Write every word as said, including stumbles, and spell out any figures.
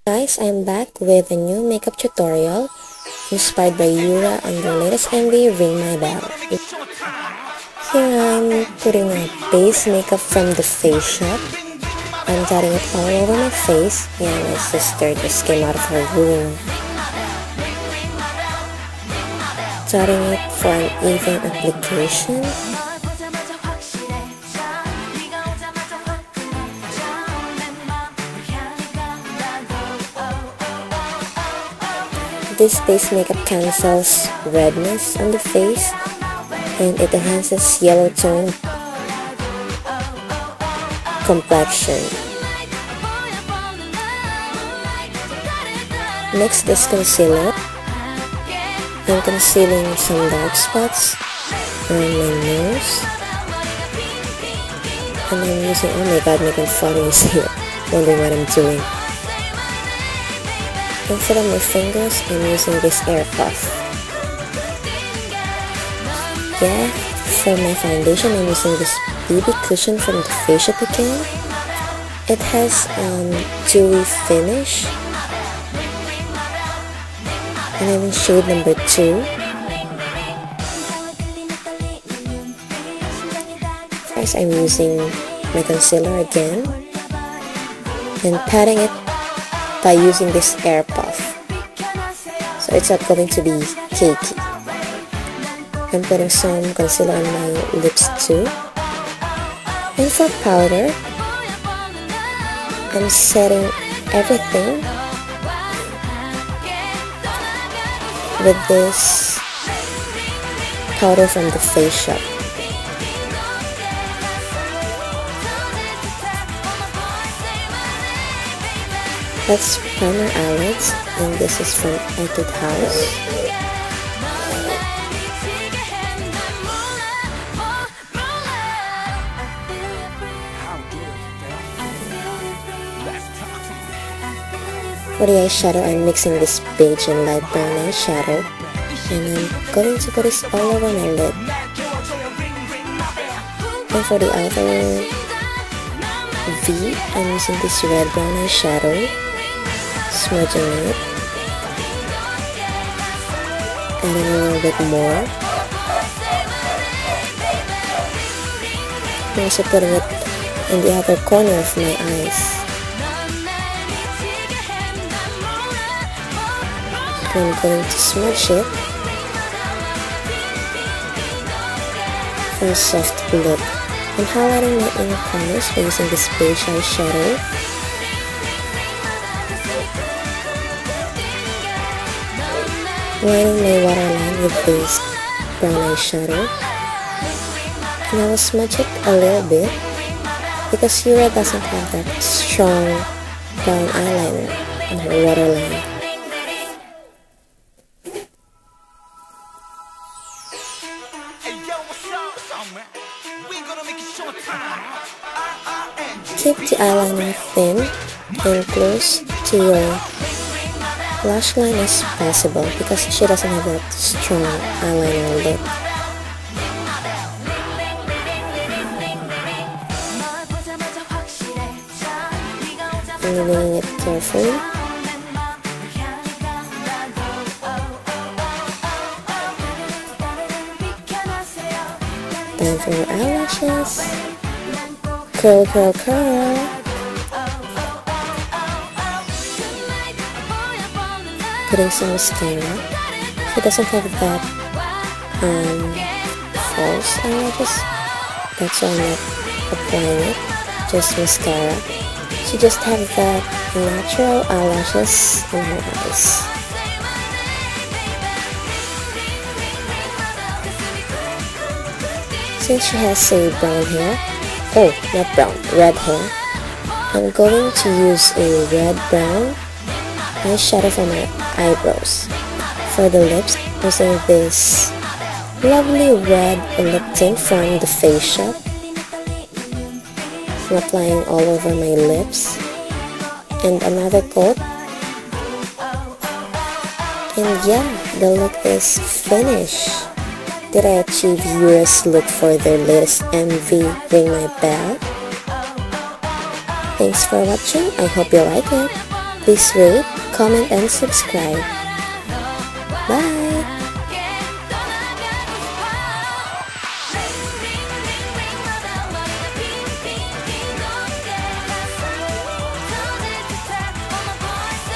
Guys, I'm back with a new makeup tutorial inspired by Yura on their latest M V, Ring My Bell. Here I'm putting a base makeup from the Face Shop. I'm dotting it all over my face. Yeah, my sister just came out of her room. Dotting it for an even application. This base makeup cancels redness on the face and it enhances yellow tone complexion. Next is concealer. I'm concealing some dark spots around my nose. And I'm using, oh my god, making funnies here, wondering what I'm doing. Instead of my fingers, I'm using this air puff. Yeah, for my foundation, I'm using this B B cushion from the Face Shop again. It has um, dewy finish. And I'm in shade number two. First, I'm using my concealer again and patting it by using this air puff, so it's not going to be cakey. I'm putting some concealer on my lips too. And for powder, I'm setting everything with this powder from the Face Shop. That's primer eyelids, and this is from Etude House. For the eyeshadow, I'm mixing this beige and light brown eyeshadow, and I'm going to put this all over my lid. And for the outer V, I'm using this red brown eyeshadow, smudging it, adding a little bit more. I'm also putting it in the outer corner of my eyes. And I'm going to smudge it for a soft look. I'm highlighting my inner corners by using this beige eyeshadow. Lining my waterline with this brown eyeshadow. And I will smudge it a little bit because Yura doesn't have that strong brown eyeliner on her waterline. Keep the eyeliner thin and close to your lash line as possible because she doesn't have that strong eyeliner look. I'm doing it carefully. Time for your eyelashes. Curl, curl, curl. Putting some mascara. She doesn't have that um, false eyelashes. That's why I'm not applying it. Just mascara. She just has that natural eyelashes in her eyes. Since she has a brown hair, oh, not brown, red hair, I'm going to use a red-brown eyeshadow for my eyebrows. For the lips, I'm using this lovely red lip tint from the Face Shop. I'm applying all over my lips. And another coat. And yeah, the look is finished. Did I achieve Yura's look for their latest M V, Ring My Bell? Thanks for watching. I hope you like it. Please rate, comment, and subscribe. Bye!